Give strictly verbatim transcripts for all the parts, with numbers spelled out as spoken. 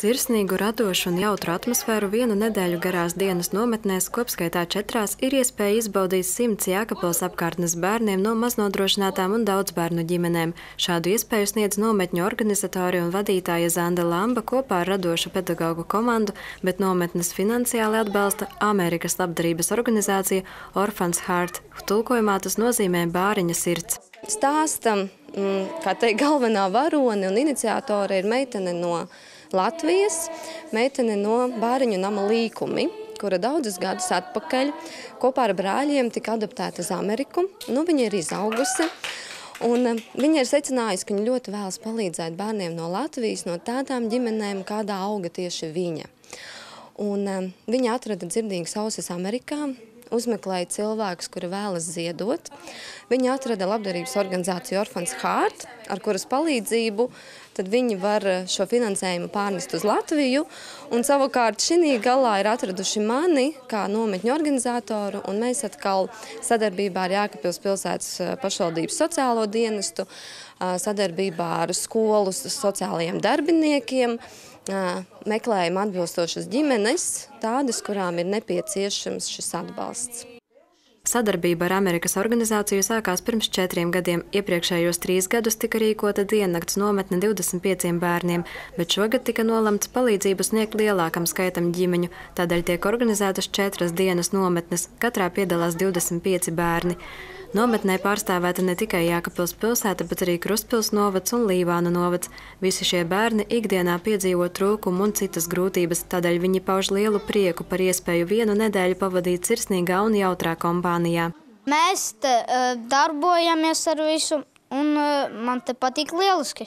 Sirsnīgu, radošu un jautru atmosfēru vienu nedēļu garās dienas nometnēs, kopskaitā četrās, ir iespēja izbaudīt simts Jēkabpils apkārtnes bērniem no maznodrošinātām un daudzbērnu ģimenēm. Šādu iespēju sniedz nometņu organizatori un vadītāja Zanda Lamba kopā ar radošu pedagogu komandu, bet nometnes finansiāli atbalsta Amerikas labdarības organizācija Orphans Heart. Tulkojumā tas nozīmē bāriņa sirds. Stāstam, kā teikt, galvenā varone un iniciātore ir meitene no Latvijas, meitene no Bāriņu nama Līkumi, kura daudzus gadus atpakaļ kopā ar brāļiem tika adoptēta uz Ameriku. Nu, viņa ir izaugusi, un viņa ir secinājusi, ka viņa ļoti vēlas palīdzēt bērniem no Latvijas, no tādām ģimenēm, kādā auga tieši viņa. Un viņa atrada dzirdīgas ausis Amerikā, uzmeklēja cilvēkus, kuri vēlas ziedot. Viņa atrada labdarības organizāciju Orphans Heart, ar kuras palīdzību tad viņi var šo finansējumu pārnest uz Latviju. Un savukārt šī galā ir atraduši mani kā nometņu organizatoru, un mēs atkal sadarbībā ar Jēkabpils pilsētas pašvaldības sociālo dienestu, sadarbībā ar skolu sociālajiem darbiniekiem, meklējam atbilstošas ģimenes, tādas, kurām ir nepieciešams šis atbalsts. Sadarbība ar Amerikas organizāciju sākās pirms četriem gadiem. Iepriekšējos trīs gadus tika rīkota diennakts nometne divdesmit pieciem bērniem, bet šogad tika nolemts palīdzību sniegt lielākam skaitam ģimeņu. Tādēļ tiek organizētas četras dienas nometnes, katrā piedalās divdesmit pieci bērni. Nometnē pārstāvēta ne tikai Jēkabpils pilsēta, bet arī Krustpils novads un Līvānu novads. Visi šie bērni ikdienā piedzīvo trūkumu un citas grūtības, tādēļ viņi pauž lielu prieku par iespēju vienu nedēļu pavadīt sirsnīgā un jautrā kompānijā. Mēs te uh, darbojamies ar visu, un uh, man te patīk lieliski.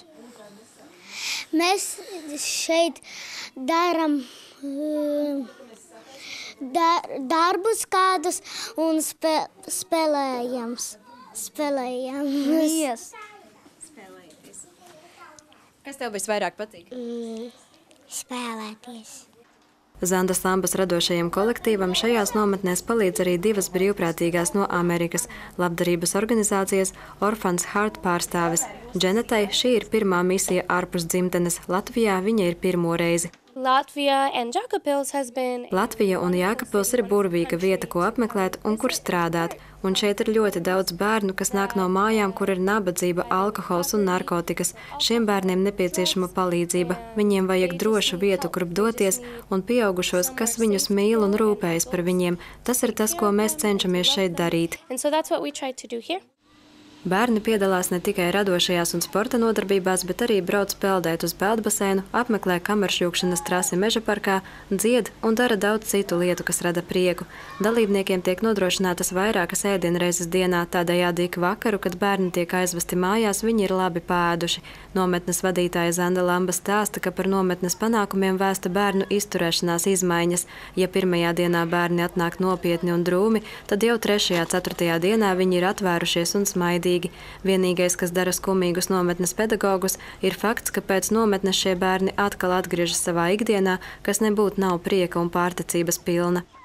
Mēs šeit darām uh, Dar, darbus kādus un spē, spēlējam. Spēlējam. Yes. Spēlēties. Kas tev visvairāk patīk? Mm, spēlēties. Zandas Lambas radošajam kolektīvam šajās nometnēs palīdz arī divas brīvprātīgās no Amerikas labdarības organizācijas Orphans Heart pārstāves. Dženetai šī ir pirmā misija ārpus dzimtenes. Latvijā viņa ir pirmo reizi. Latvija and Jēkabpils has been... Latvija un Jēkabpils ir burvīga vieta, ko apmeklēt un kur strādāt. Un šeit ir ļoti daudz bērnu, kas nāk no mājām, kur ir nabadzība, alkohols un narkotikas. Šiem bērniem nepieciešama palīdzība. Viņiem vajag drošu vietu, kur doties, un pieaugušos, kas viņus mīl un rūpējas par viņiem. Tas ir tas, ko mēs cenšamies šeit darīt. And so that's what we try to do here. Bērni piedalās ne tikai radošajās un sporta nodarbībās, bet arī brauc peldēt uz peldbaseinu, apmeklē kameršļūkšanas trasi meža parkā, dzied un dara daudz citu lietu, kas rada prieku. Dalībniekiem tiek nodrošinātas vairākas ēdienreizes dienā, tādējādi ik vakaru, kad bērni tiek aizvesti mājās, viņi ir labi pāēduši. Nometnes vadītāja Zanda Lamba stāsta, ka par nometnes panākumiem vēsta bērnu izturēšanās izmaiņas. Ja pirmajā dienā bērni atnāk nopietni un drūmi, tad jau trešajā, ceturtajā dienā viņi ir atvērušies un smaidīgi. Vienīgais, kas dara skumīgus nometnes pedagogus, ir fakts, ka pēc nometnes šie bērni atkal atgriežas savā ikdienā, kas nebūtu nav prieka un pārticības pilna.